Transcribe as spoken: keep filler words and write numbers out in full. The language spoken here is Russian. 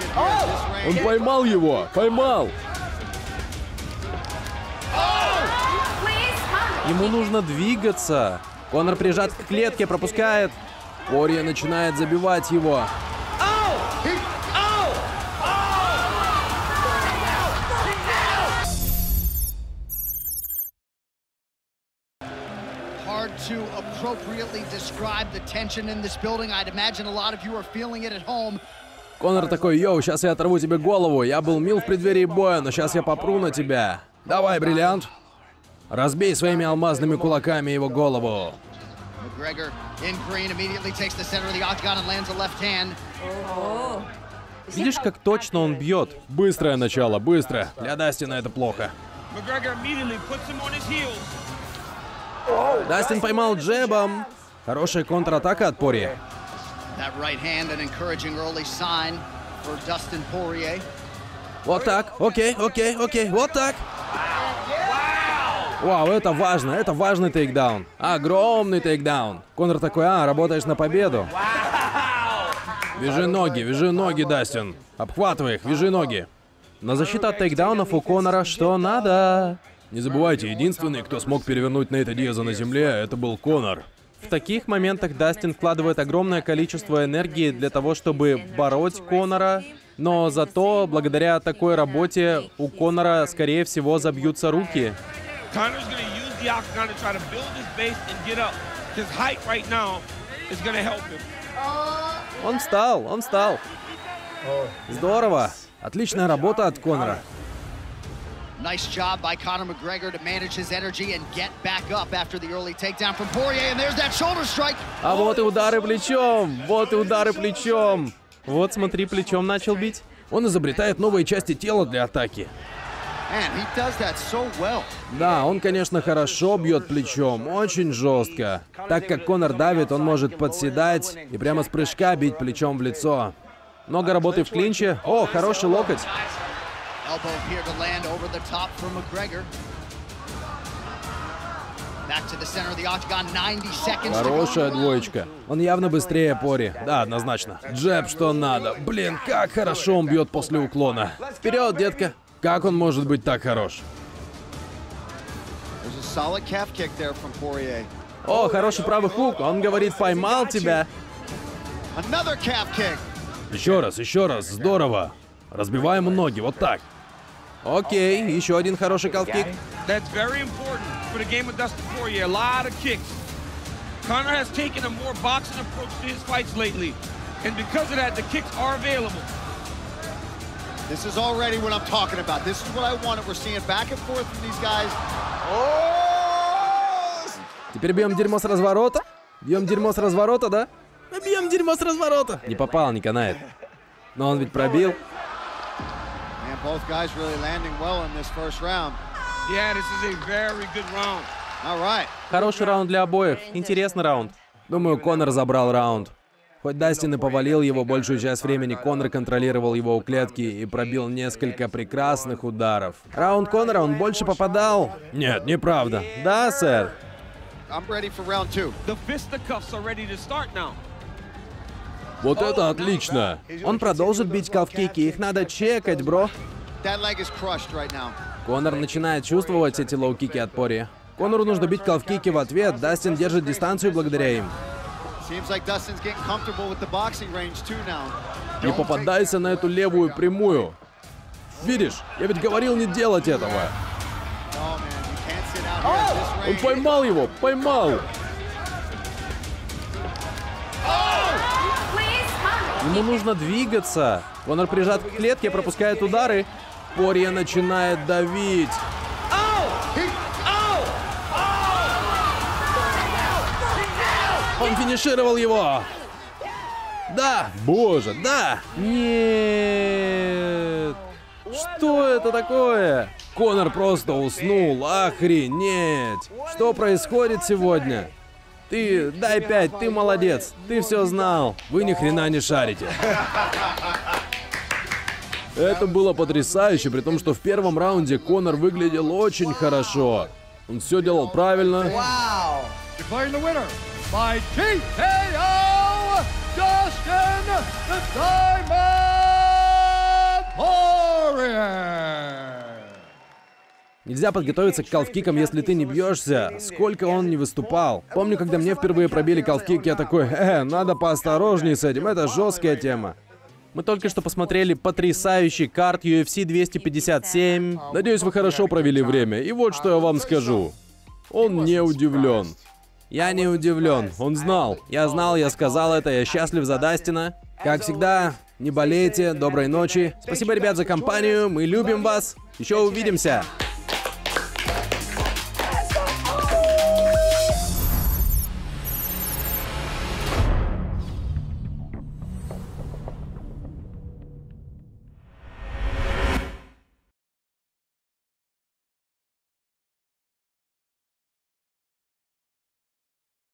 Он поймал его! Поймал! Ему нужно двигаться. Конор прижат к клетке, пропускает. Порье начинает забивать его. To appropriately describe the tension in this building. I'd imagine a lot of you are feeling it at home. Конор такой: йоу, сейчас я оторву тебе голову. Я был мил в преддверии боя, но сейчас я попру на тебя. Давай, бриллиант. Разбей своими алмазными кулаками его голову. McGregor in green immediately takes the center of the octagon and lands a left hand. Видишь, как точно он бьет? Быстрое начало, быстро. Для Дастина это плохо. Дастин поймал джебом. Хорошая контратака от Порье. Вот так. Окей, окей, окей. Вот так. Вау, это важно. Это важный тейкдаун. Огромный тейкдаун. Конор такой: а, работаешь на победу. Вяжи ноги, вяжи ноги, Дастин. Обхватывай их, вяжи ноги. На защиту от тейкдаунов у Конора что надо. Не забывайте, единственный, кто смог перевернуть Нейта Диаза на земле, это был Конор. В таких моментах Дастин вкладывает огромное количество энергии для того, чтобы бороть Конора, но зато благодаря такой работе у Конора, скорее всего, забьются руки. Он встал, он встал. Здорово. Отличная работа от Конора. Nice job by Conor McGregor to manage his energy and get back up after the early takedown from Poirier, and there's that shoulder strike. А вот и удары плечом, вот и удары плечом. Вот, смотри, плечом начал бить. Он изобретает новые части тела для атаки. Man, he does that so well. Да, он, конечно, хорошо бьет плечом, очень жестко. Так как Конор давит, он может подседать и прямо с прыжка бить плечом в лицо. Много работы в клинче. О, хороший локоть. Elbow here to land over the top for McGregor. Back to the center of the octagon, ninety seconds. Хорошая двоечка. Он явно быстрее Порье. Да, однозначно. Джеб, что надо. Блин, как хорошо он бьет после уклона. Вперед, детка. Как он может быть так хорош? О, хороший правый хук. Он говорит: поймал тебя. Еще раз, еще раз. Здорово. Разбиваем ноги, вот так. Окей, еще один хороший калф-кик. Теперь бьем дерьмо с разворота? Бьем дерьмо с разворота, да? Бьем дерьмо с разворота. Не попал, не канает. Но он ведь пробил. Both guys really landing well in this first round. Yeah, this is a very good round. All right. Хороший раунд для обоих. Интересный раунд. Думаю, Конор забрал раунд. Хоть Дастин и повалил его большую часть времени, Конор контролировал его у клетки и пробил несколько прекрасных ударов. Раунд Конора, он больше попадал. Нет, неправда. Да, сэр. I'm ready for round two. The fisticuffs are ready to start now. Вот это отлично. Он продолжит бить калф-кики. Их надо чекать, бро. Конор начинает чувствовать эти лоу-кики от Порье. Конору нужно бить калф-кики в ответ. Дастин держит дистанцию благодаря им. Не попадайся на эту левую прямую. Видишь, я ведь говорил не делать этого. Он поймал его, поймал. Ему нужно двигаться. Конор прижат к клетке, пропускает удары. Порье начинает давить. Он финишировал его. Да. Боже, да. Нет. Что это такое? Конор просто уснул. Охренеть. Что происходит сегодня? Ты, дай пять, ты молодец. Ты все знал. Вы ни хрена не шарите. Это было потрясающе, при том, что в первом раунде Конор выглядел очень хорошо. Он все делал правильно. Нельзя подготовиться к калфкикам, если ты не бьешься. Сколько он не выступал. Помню, когда мне впервые пробили калфкик, я такой, э, надо поосторожнее с этим, это жесткая тема. Мы только что посмотрели потрясающий карт ю эф си двести пятьдесят семь. Надеюсь, вы хорошо провели время. И вот что я вам скажу. Он не удивлен. Я не удивлен. Он знал. Я знал, я сказал это, я счастлив за Дастина. Как всегда, не болейте, доброй ночи. Спасибо, ребят, за компанию. Мы любим вас. Еще увидимся.